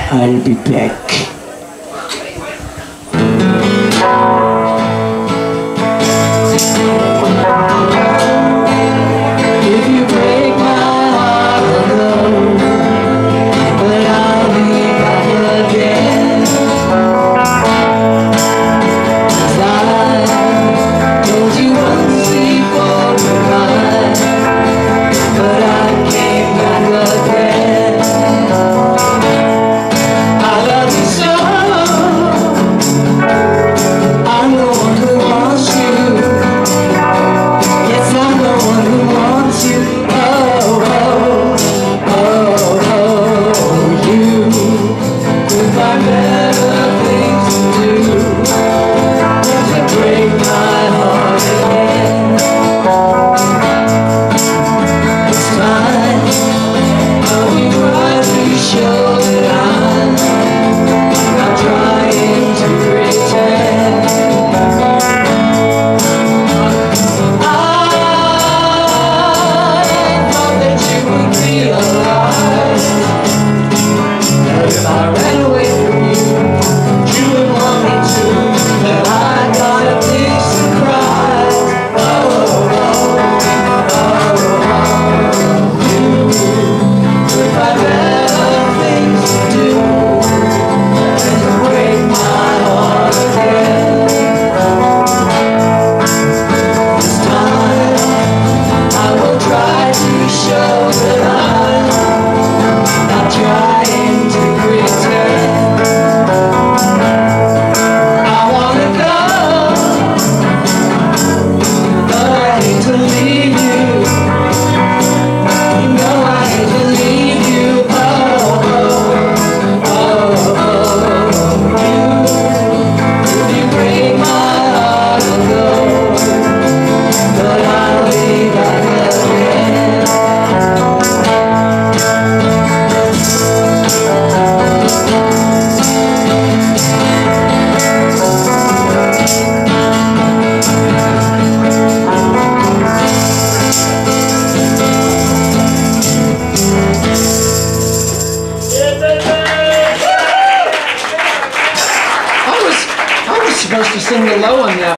I'll be back. If you break my heart, I'll go, but I'll be back again. 'Cause I told you once before goodbye, but I came back again. I love you so, I'm the one who wants you. Yes, I'm the one who wants you. Oh, oh, oh, oh, you could find better things to do than to break my heart again. It's time we try to show that I'm not trying to pretend. If I ran away from you, you would want me to. But I got a big surprise. Oh, oh, oh, oh, you could find better things to do than to break my heart again. This time I will try to show that I'm not trying to pretend. I wanna go, but I hate to leave you. You know I hate to leave you. Oh, oh, oh, oh, you. If you break my heart, I'll go, but I'll be back again. I was supposed to sing the low one now.